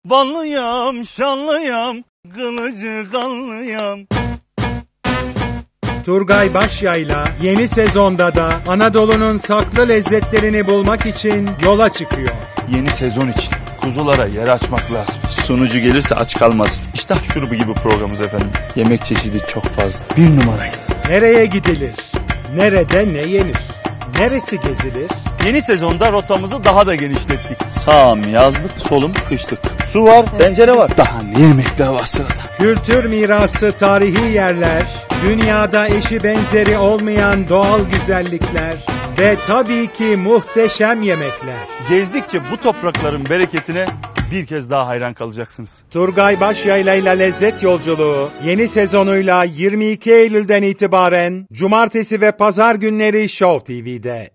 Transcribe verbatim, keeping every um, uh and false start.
Ballıyam, şanlıyam, kılıcı kanlıyam. Turgay Başyayla yeni sezonda da Anadolu'nun saklı lezzetlerini bulmak için yola çıkıyor. Yeni sezon için kuzulara yer açmak lazım. Sunucu gelirse aç kalmasın. İştah şurubu gibi programımız efendim. Yemek çeşidi çok fazla. Bir numarayız. Nereye gidilir? Nerede ne yenir? Neresi gezilir? Yeni sezonda rotamızı daha da genişlettik. Sağım yazlık, solum kışlık. Su var, tencere var. Daha ne yemekler var sırada. Kültür mirası tarihi yerler, dünyada eşi benzeri olmayan doğal güzellikler ve tabii ki muhteşem yemekler. Gezdikçe bu toprakların bereketine bir kez daha hayran kalacaksınız. Turgay Başyayla ile Lezzet Yolculuğu yeni sezonuyla yirmi iki Eylül'den itibaren Cumartesi ve Pazar günleri Show T V'de.